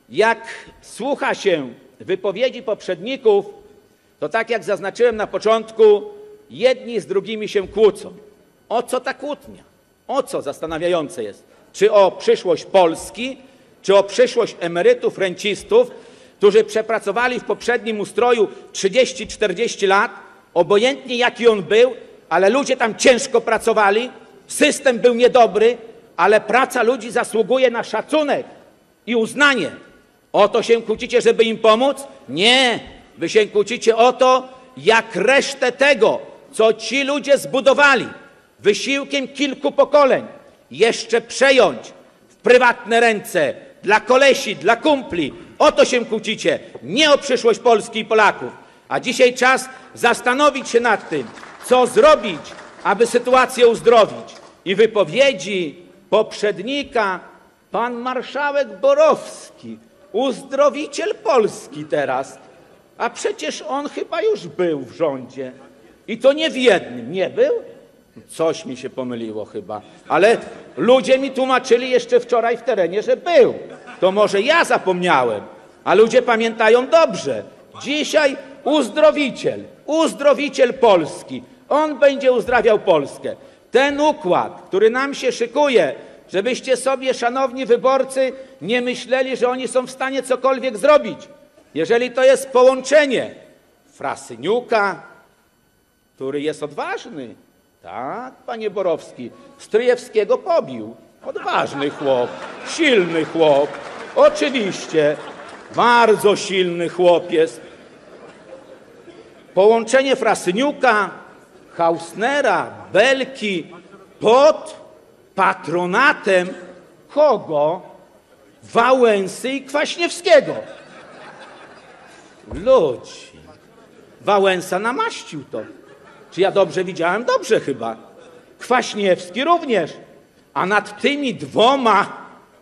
Jak słucha się wypowiedzi poprzedników, to tak jak zaznaczyłem na początku, jedni z drugimi się kłócą. O co ta kłótnia? O co zastanawiające jest? Czy o przyszłość Polski, czy o przyszłość emerytów, rencistów, którzy przepracowali w poprzednim ustroju 30-40 lat, obojętnie jaki on był, ale ludzie tam ciężko pracowali, system był niedobry, ale praca ludzi zasługuje na szacunek i uznanie. O to się kłócicie, żeby im pomóc? Nie, wy się kłócicie o to, jak resztę tego, co ci ludzie zbudowali wysiłkiem kilku pokoleń, jeszcze przejąć w prywatne ręce, dla kolesi, dla kumpli. O to się kłócicie, nie o przyszłość Polski i Polaków. A dzisiaj czas zastanowić się nad tym, co zrobić, aby sytuację uzdrowić. I wypowiedzi poprzednika, pan marszałek Borowski, uzdrowiciel Polski teraz, a przecież on chyba już był w rządzie. I to nie w jednym, nie był? Coś mi się pomyliło chyba, ale ludzie mi tłumaczyli jeszcze wczoraj w terenie, że był. To może ja zapomniałem, a ludzie pamiętają dobrze. Dzisiaj uzdrowiciel Polski. On będzie uzdrawiał Polskę. Ten układ, który nam się szykuje, żebyście sobie, szanowni wyborcy, nie myśleli, że oni są w stanie cokolwiek zrobić. Jeżeli to jest połączenie Frasyniuka, który jest odważny, tak, panie Borowski, Stryjewskiego pobił. Odważny chłop, silny chłop. Oczywiście, bardzo silny chłop jest. Połączenie Frasyniuka, Hausnera, Belki pod patronatem kogo? Wałęsy i Kwaśniewskiego. Ludzi. Wałęsa namaścił to. Czy ja dobrze widziałem? Dobrze chyba. Kwaśniewski również. A nad tymi dwoma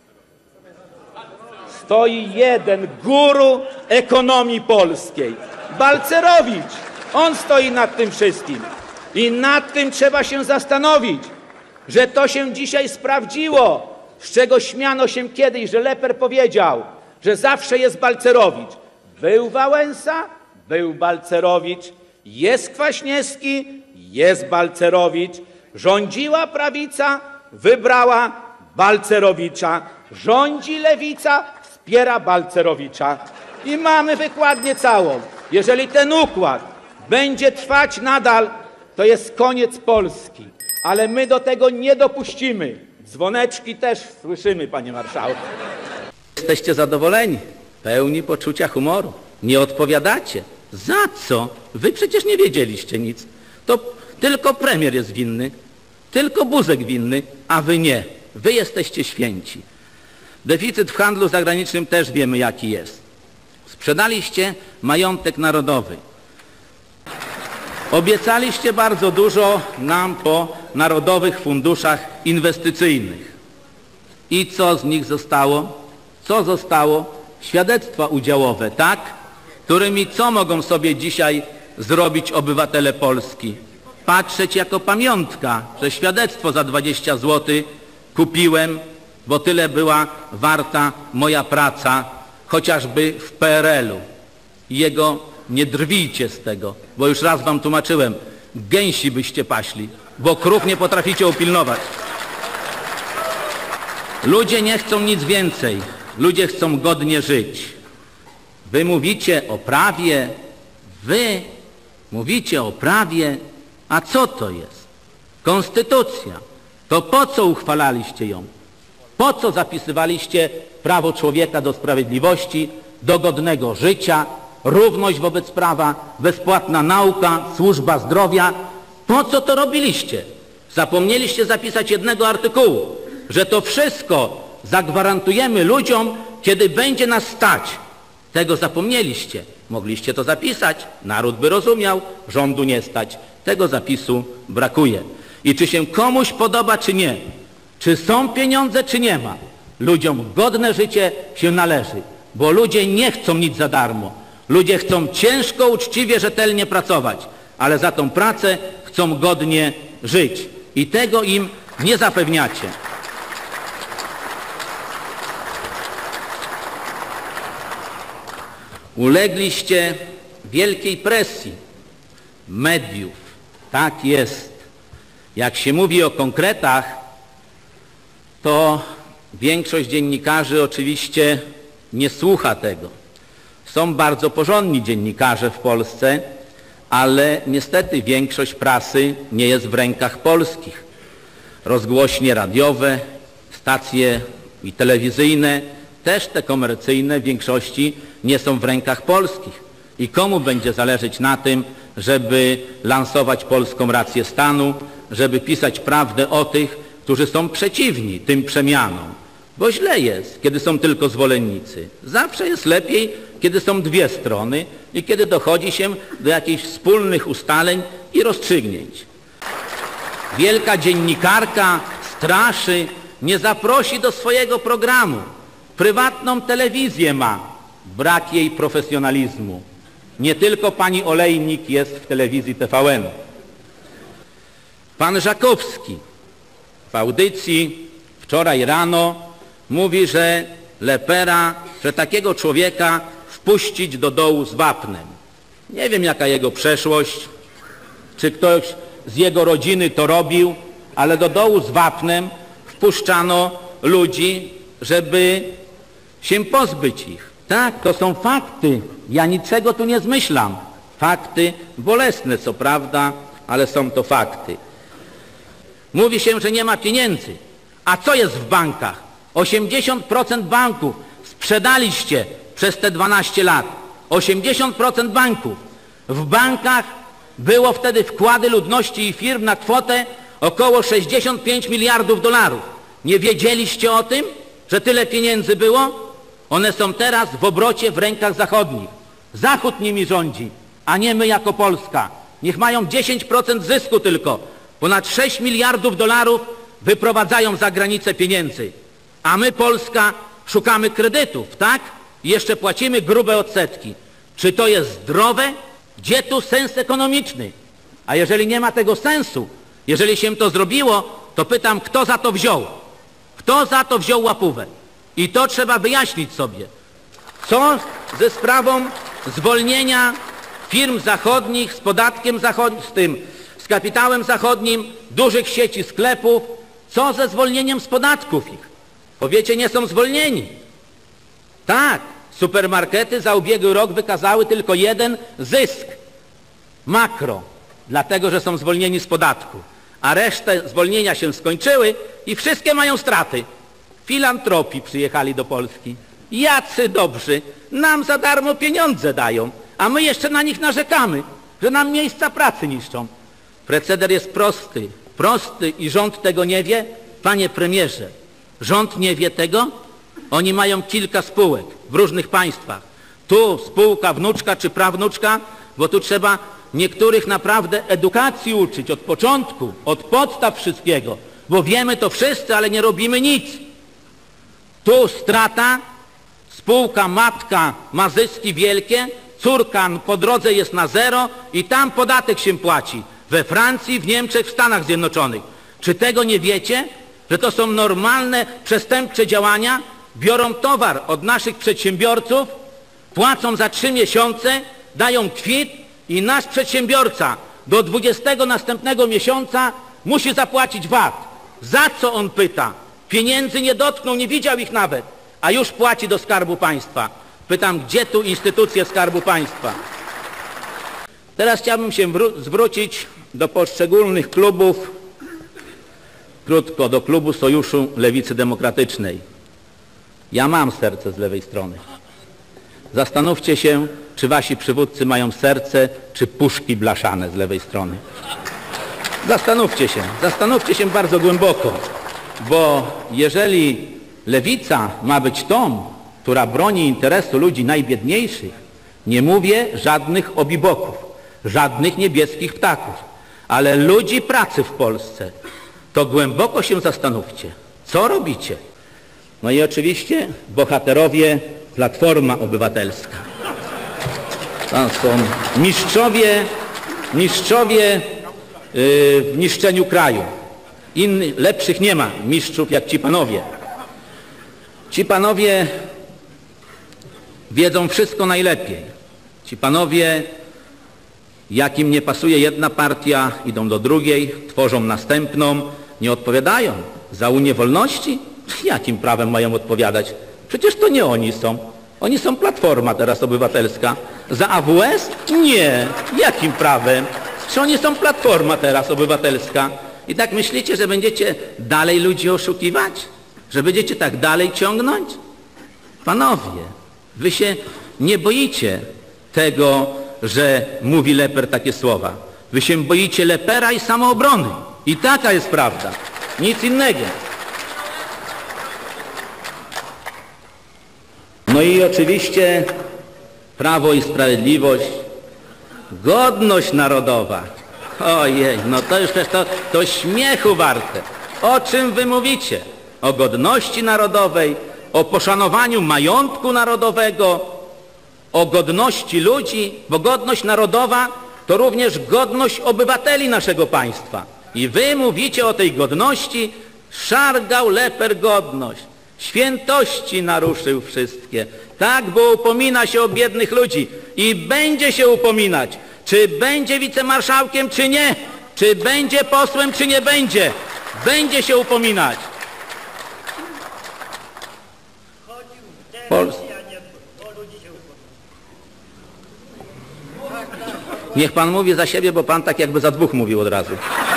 stoi jeden guru ekonomii polskiej. Balcerowicz. On stoi nad tym wszystkim. I nad tym trzeba się zastanowić, że to się dzisiaj sprawdziło, z czego śmiano się kiedyś, że Leper powiedział, że zawsze jest Balcerowicz. Był Wałęsa, był Balcerowicz, jest Kwaśniewski, jest Balcerowicz. Rządziła prawica, wybrała Balcerowicza. Rządzi lewica, wspiera Balcerowicza. I mamy wykładnię całą. Jeżeli ten układ będzie trwać nadal, to jest koniec Polski. Ale my do tego nie dopuścimy. Dzwoneczki też słyszymy, panie marszałku. Jesteście zadowoleni, pełni poczucia humoru. Nie odpowiadacie. Za co? Wy przecież nie wiedzieliście nic. To tylko premier jest winny, tylko Buzek winny, a wy nie. Wy jesteście święci. Deficyt w handlu zagranicznym też wiemy, jaki jest. Sprzedaliście majątek narodowy. Obiecaliście bardzo dużo nam po narodowych funduszach inwestycyjnych. I co z nich zostało? Co zostało? Świadectwa udziałowe, tak? Którymi co mogą sobie dzisiaj zrobić obywatele Polski? Patrzeć jako pamiątka, że świadectwo za 20 zł kupiłem, bo tyle była warta moja praca, chociażby w PRL-u. Nie drwijcie z tego, bo już raz wam tłumaczyłem, gęsi byście paśli, bo krów nie potraficie upilnować. Ludzie nie chcą nic więcej, ludzie chcą godnie żyć. Wy mówicie o prawie, a co to jest? Konstytucja. To po co uchwalaliście ją? Po co zapisywaliście prawo człowieka do sprawiedliwości, do godnego życia, równość wobec prawa, bezpłatna nauka, służba zdrowia? Po co to robiliście? Zapomnieliście zapisać jednego artykułu, że to wszystko zagwarantujemy ludziom, kiedy będzie nas stać. Tego zapomnieliście. Mogliście to zapisać, naród by rozumiał, rządu nie stać. Tego zapisu brakuje. I czy się komuś podoba, czy nie, czy są pieniądze, czy nie ma, ludziom godne życie się należy, bo ludzie nie chcą nic za darmo. Ludzie chcą ciężko, uczciwie, rzetelnie pracować, ale za tą pracę chcą godnie żyć. I tego im nie zapewniacie. Ulegliście wielkiej presji mediów. Tak jest. Jak się mówi o konkretach, to większość dziennikarzy oczywiście nie słucha tego. Są bardzo porządni dziennikarze w Polsce, ale niestety większość prasy nie jest w rękach polskich. Rozgłośnie radiowe, stacje i telewizyjne, też te komercyjne w większości nie są w rękach polskich. I komu będzie zależeć na tym, żeby lansować polską rację stanu, żeby pisać prawdę o tych, którzy są przeciwni tym przemianom? Bo źle jest, kiedy są tylko zwolennicy. Zawsze jest lepiej, kiedy są dwie strony i kiedy dochodzi się do jakichś wspólnych ustaleń i rozstrzygnięć. Wielka dziennikarka straszy, nie zaprosi do swojego programu. Prywatną telewizję ma. Brak jej profesjonalizmu. Nie tylko pani Olejnik jest w telewizji TVN. Pan Żakowski w audycji wczoraj rano mówi, że Lepera, że takiego człowieka wpuścić do dołu z wapnem. Nie wiem, jaka jego przeszłość, czy ktoś z jego rodziny to robił, ale do dołu z wapnem wpuszczano ludzi, żeby się pozbyć ich. Tak, to są fakty. Ja niczego tu nie zmyślam. Fakty bolesne, co prawda, ale są to fakty. Mówi się, że nie ma pieniędzy. A co jest w bankach? 80% banków sprzedaliście przez te 12 lat. 80% banków. W bankach było wtedy wkłady ludności i firm na kwotę około 65 miliardów dolarów. Nie wiedzieliście o tym, że tyle pieniędzy było? One są teraz w obrocie w rękach zachodnich. Zachód nimi rządzi, a nie my jako Polska. Niech mają 10% zysku tylko. Ponad 6 miliardów dolarów wyprowadzają za granicę pieniędzy. A my, Polska, szukamy kredytów, tak? I jeszcze płacimy grube odsetki. Czy to jest zdrowe? Gdzie tu sens ekonomiczny? A jeżeli nie ma tego sensu, jeżeli się to zrobiło, to pytam, kto za to wziął? Kto za to wziął łapówę? I to trzeba wyjaśnić sobie. Co ze sprawą zwolnienia firm zachodnich z podatkiem zachodnim, z kapitałem zachodnim, dużych sieci sklepów? Co ze zwolnieniem z podatków ich? Powiecie, nie są zwolnieni. Tak, supermarkety za ubiegły rok wykazały tylko jeden zysk. Makro. Dlatego, że są zwolnieni z podatku. A resztę zwolnienia się skończyły i wszystkie mają straty. Filantropii przyjechali do Polski. Jacy dobrzy. Nam za darmo pieniądze dają, a my jeszcze na nich narzekamy, że nam miejsca pracy niszczą. Proceder jest prosty. Prosty i rząd tego nie wie? Panie premierze, rząd nie wie tego? Oni mają kilka spółek w różnych państwach. Tu spółka wnuczka czy prawnuczka, bo tu trzeba niektórych naprawdę edukacji uczyć od początku, od podstaw wszystkiego, bo wiemy to wszyscy, ale nie robimy nic. Tu strata, spółka matka ma zyski wielkie, córka po drodze jest na zero i tam podatek się płaci. We Francji, w Niemczech, w Stanach Zjednoczonych. Czy tego nie wiecie? Że to są normalne przestępcze działania? Biorą towar od naszych przedsiębiorców, płacą za 3 miesiące, dają kwit i nasz przedsiębiorca do 20 następnego miesiąca musi zapłacić VAT. Za co, on pyta? Pieniędzy nie dotknął, nie widział ich nawet, a już płaci do Skarbu Państwa. Pytam, gdzie tu instytucje Skarbu Państwa? Teraz chciałbym się zwrócić do poszczególnych klubów, krótko, do klubu Sojuszu Lewicy Demokratycznej. Ja mam serce z lewej strony. Zastanówcie się, czy wasi przywódcy mają serce, czy puszki blaszane z lewej strony. Zastanówcie się bardzo głęboko, bo jeżeli lewica ma być tą, która broni interesu ludzi najbiedniejszych, nie mówię żadnych obiboków, żadnych niebieskich ptaków, ale ludzi pracy w Polsce, to głęboko się zastanówcie, co robicie. No i oczywiście bohaterowie Platforma Obywatelska. To są mistrzowie w niszczeniu kraju. Lepszych nie ma mistrzów jak ci panowie. Ci panowie wiedzą wszystko najlepiej. Ci panowie, jakim nie pasuje jedna partia, idą do drugiej, tworzą następną, nie odpowiadają za Unię Wolności? Jakim prawem mają odpowiadać? Przecież to nie oni są. Oni są Platforma teraz Obywatelska. Za AWS? Nie. Jakim prawem? Czy oni są Platforma teraz Obywatelska? I tak myślicie, że będziecie dalej ludzi oszukiwać? Że będziecie tak dalej ciągnąć? Panowie, wy się nie boicie tego, że mówi Leper takie słowa. Wy się boicie Lepera i samoobrony. I taka jest prawda. Nic innego. No i oczywiście Prawo i Sprawiedliwość, godność narodowa. Ojej, no to już też to śmiechu warte. O czym wy mówicie? O godności narodowej, o poszanowaniu majątku narodowego, o godności ludzi, bo godność narodowa to również godność obywateli naszego państwa. I wy mówicie o tej godności, szargał Leper godność. Świętości naruszył wszystkie. Tak, bo upomina się o biednych ludzi i będzie się upominać. Czy będzie wicemarszałkiem, czy nie. Czy będzie posłem, czy nie będzie. Będzie się upominać. Niech pan mówi za siebie, bo pan tak jakby za dwóch mówił od razu.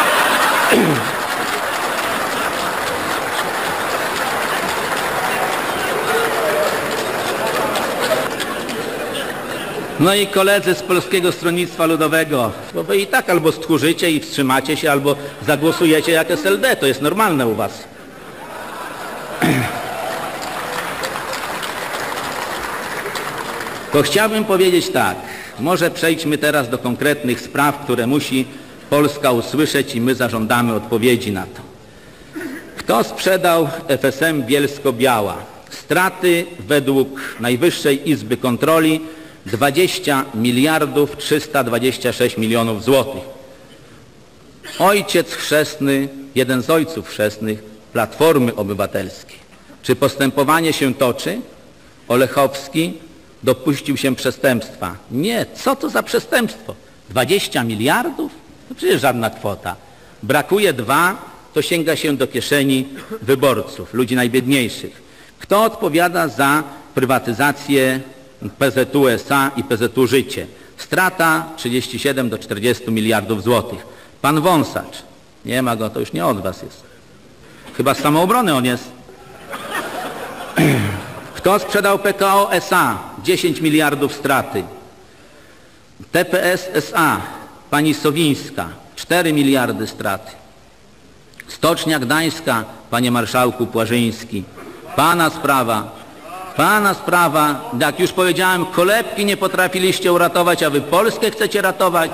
No i koledzy z Polskiego Stronnictwa Ludowego, bo wy i tak albo stchórzycie i wstrzymacie się, albo zagłosujecie jak SLD, to jest normalne u was. To chciałbym powiedzieć tak, może przejdźmy teraz do konkretnych spraw, które musi Polska usłyszeć i my zażądamy odpowiedzi na to. Kto sprzedał FSM Bielsko-Biała? Straty według Najwyższej Izby Kontroli 20 miliardów 326 milionów złotych. Ojciec chrzestny, jeden z ojców chrzestnych Platformy Obywatelskiej. Czy postępowanie się toczy? Olechowski dopuścił się przestępstwa. Nie, co to za przestępstwo? 20 miliardów? To przecież żadna kwota. Brakuje 2, to sięga się do kieszeni wyborców, ludzi najbiedniejszych. Kto odpowiada za prywatyzację PZU SA i PZU Życie? Strata 37 do 40 miliardów złotych. Pan Wąsacz. Nie ma go, to już nie od was jest. Chyba z Samoobrony on jest. Kto sprzedał PKO SA? 10 miliardów straty. TPS SA, pani Sowińska, 4 miliardy straty. Stocznia Gdańska, panie marszałku Płażyński. Pana sprawa, jak już powiedziałem, kolebki nie potrafiliście uratować, a wy Polskę chcecie ratować.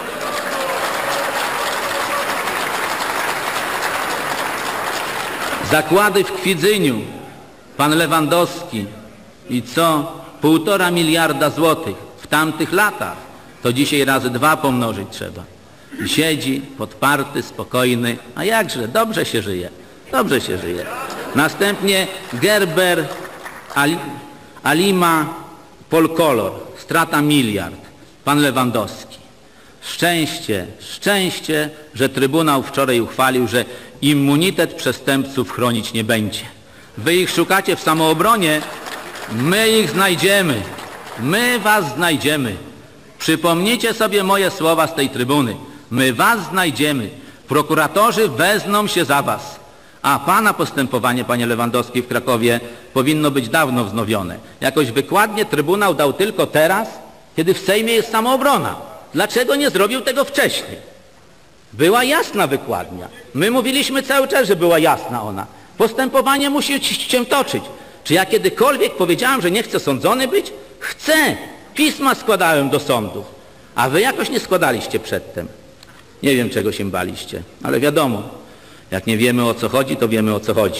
Zakłady w Kwidzyniu, pan Lewandowski. I co? 1,5 miliarda złotych w tamtych latach. To dzisiaj razy 2 pomnożyć trzeba. I siedzi, podparty, spokojny. A jakże, dobrze się żyje. Dobrze się żyje. Następnie Gerber, Alima, Polkolor. Strata 1 miliard. Pan Lewandowski. Szczęście, że Trybunał wczoraj uchwalił, że immunitet przestępców chronić nie będzie. Wy ich szukacie w Samoobronie, my ich znajdziemy. My was znajdziemy. Przypomnijcie sobie moje słowa z tej trybuny. My was znajdziemy. Prokuratorzy wezmą się za was. A pana postępowanie, panie Lewandowski, w Krakowie powinno być dawno wznowione. Jakoś wykładnie Trybunał dał tylko teraz, kiedy w Sejmie jest Samoobrona. Dlaczego nie zrobił tego wcześniej? Była jasna wykładnia. My mówiliśmy cały czas, że była jasna ona. Postępowanie musi się toczyć. Czy ja kiedykolwiek powiedziałem, że nie chcę sądzony być? Chcę. Pisma składałem do sądów. A wy jakoś nie składaliście przedtem. Nie wiem, czego się baliście, ale wiadomo. Jak nie wiemy, o co chodzi, to wiemy, o co chodzi.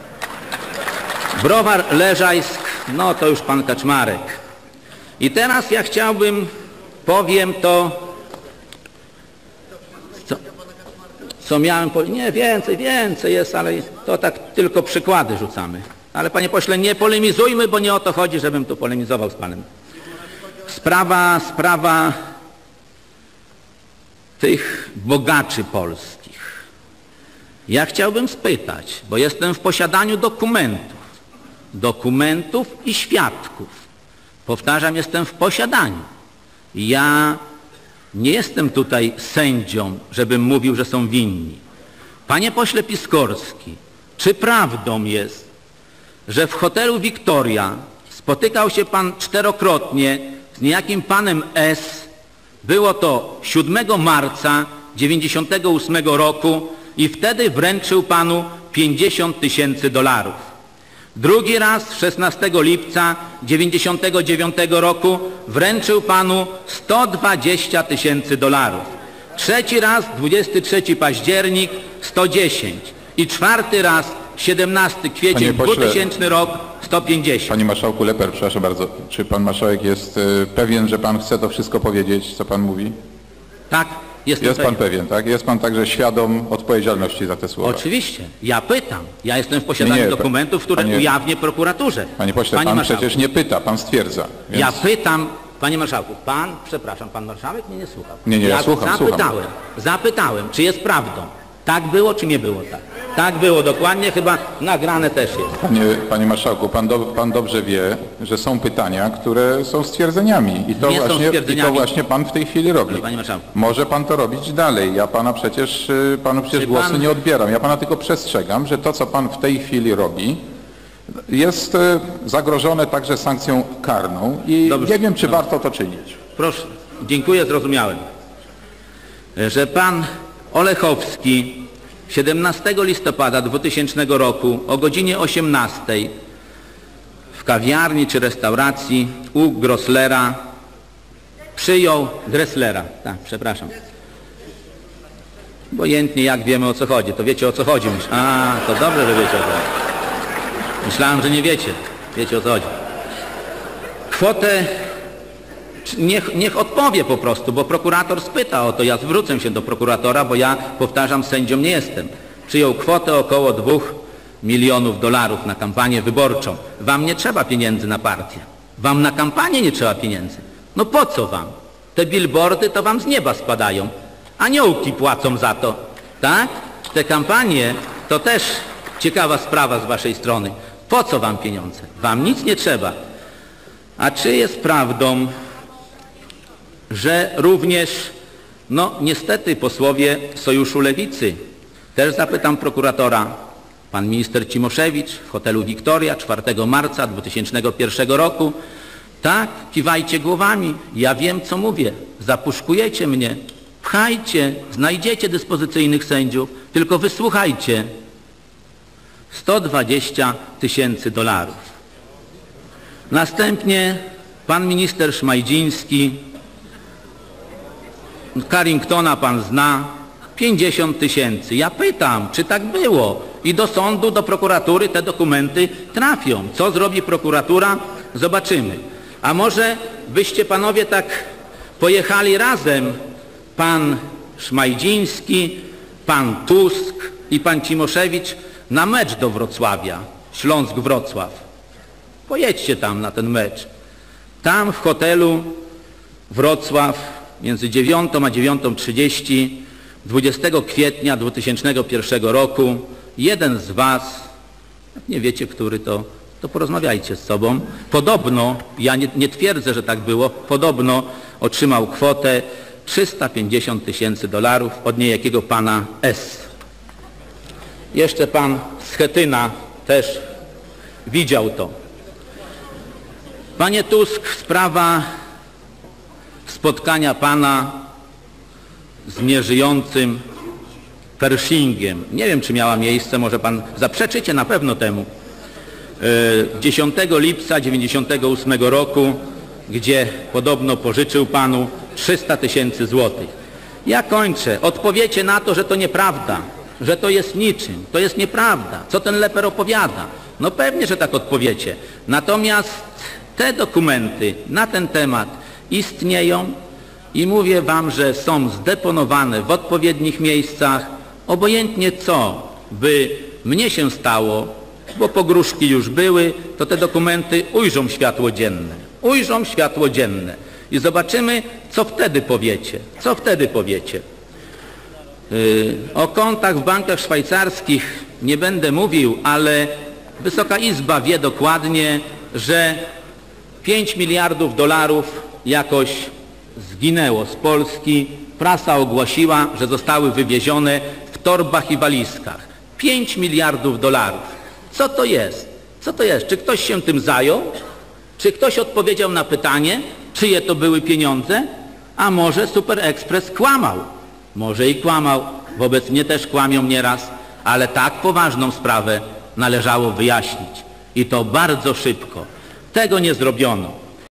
Browar Leżajsk, no to już pan Kaczmarek. I teraz ja powiem to, co miałem powiedzieć. Nie, więcej jest, ale to tak tylko przykłady rzucamy. Ale panie pośle, nie polemizujmy, bo nie o to chodzi, żebym tu polemizował z panem. Sprawa tych bogaczy polskich. Ja chciałbym spytać, bo jestem w posiadaniu dokumentów i świadków. Powtarzam, jestem w posiadaniu. Ja nie jestem tutaj sędzią, żebym mówił, że są winni. Panie pośle Piskorski, czy prawdą jest, że w hotelu Victoria spotykał się pan 4-krotnie z niejakim panem S. Było to 7 marca 1998 roku i wtedy wręczył panu $50 000. Drugi raz 16 lipca 1999 roku wręczył panu $120 000. Trzeci raz 23 październik 110 i czwarty raz 17 kwiecień 2000 rok 150. Panie marszałku Leper, przepraszam bardzo, czy pan marszałek jest pewien, że pan chce to wszystko powiedzieć, co pan mówi? Tak, jestem Jest pan pewien, tak? Jest pan także świadom odpowiedzialności za te słowa? Oczywiście. Ja pytam. Ja jestem w posiadaniu dokumentów, które ujawnię prokuraturze. Panie pośle, pan przecież nie pyta, pan stwierdza. Więc... Ja pytam, panie marszałku, pan marszałek mnie nie słuchał. Nie, ja słucham. Zapytałem, czy jest prawdą. Tak było, czy nie było tak? Tak było dokładnie, chyba nagrane też jest. Panie marszałku, pan dobrze wie, że są pytania, które są stwierdzeniami i to właśnie pan w tej chwili robi. Panie marszałku. Może pan to robić dalej. Ja panu przecież głosu nie odbieram. Ja pana tylko przestrzegam, że to, co pan w tej chwili robi, jest zagrożone także sankcją karną i nie wiem, czy warto to czynić. Proszę, dziękuję, zrozumiałem. Że pan Olechowski 17 listopada 2000 roku o godzinie 18 w kawiarni czy restauracji u Grosslera przyjął Gresslera. Tak, przepraszam. Obojętnie jak wiemy, o co chodzi, to wiecie, o co chodzi. A, to dobrze, że wiecie, o co chodzi. Myślałem, że nie wiecie. Wiecie, o co chodzi. Kwotę niech odpowie po prostu, bo prokurator spyta o to. Ja zwrócę się do prokuratora, bo ja, powtarzam, sędzią nie jestem. Przyjął kwotę około $2 milionów na kampanię wyborczą. Wam nie trzeba pieniędzy na partię. Wam na kampanię nie trzeba pieniędzy. No po co wam? Te billboardy to wam z nieba spadają. Aniołki płacą za to. Tak? Te kampanie to też ciekawa sprawa z waszej strony. Po co wam pieniądze? Wam nic nie trzeba. A czy jest prawdą, że również, no niestety posłowie Sojuszu Lewicy, też zapytam prokuratora, pan minister Cimoszewicz w hotelu Victoria 4 marca 2001 roku, tak, kiwajcie głowami, ja wiem, co mówię, zapuszkujecie mnie, pchajcie, znajdziecie dyspozycyjnych sędziów, tylko wysłuchajcie, $120 000. Następnie pan minister Szmajdziński, Carringtona pan zna, 50 000. Ja pytam, czy tak było? I do sądu, do prokuratury te dokumenty trafią. Co zrobi prokuratura? Zobaczymy. A może byście panowie tak pojechali razem, pan Szmajdziński, pan Tusk i pan Cimoszewicz, na mecz do Wrocławia, Śląsk-Wrocław. Pojedźcie tam na ten mecz. Tam w hotelu Wrocław między 9 a 9:30 20 kwietnia 2001 roku jeden z was, jak nie wiecie, który to porozmawiajcie z sobą, podobno, ja nie twierdzę, że tak było, podobno otrzymał kwotę $350 000 od niejakiego pana S. Jeszcze pan Schetyna też widział to. Panie Tusk, sprawa spotkania pana z nieżyjącym Pershingiem. Nie wiem, czy miała miejsce, może pan zaprzeczycie na pewno temu. 10 lipca 1998 roku, gdzie podobno pożyczył panu 300 000 złotych. Ja kończę. Odpowiecie na to, że to nieprawda, że to jest niczym. To jest nieprawda. Co ten Leper opowiada? No pewnie, że tak odpowiecie. Natomiast te dokumenty na ten temat istnieją i mówię wam, że są zdeponowane w odpowiednich miejscach. Obojętnie co by mnie się stało, bo pogróżki już były, to te dokumenty ujrzą światło dzienne. Ujrzą światło dzienne. I zobaczymy, co wtedy powiecie. Co wtedy powiecie. O kontach w bankach szwajcarskich nie będę mówił, ale Wysoka Izba wie dokładnie, że 5 miliardów dolarów jakoś zginęło z Polski. Prasa ogłosiła, że zostały wywiezione w torbach i walizkach. 5 miliardów dolarów. Co to jest? Co to jest? Czy ktoś się tym zajął? Czy ktoś odpowiedział na pytanie, czyje to były pieniądze? A może Super Express kłamał? Może i kłamał. Wobec mnie też kłamią nieraz, ale tak poważną sprawę należało wyjaśnić. I to bardzo szybko. Tego nie zrobiono.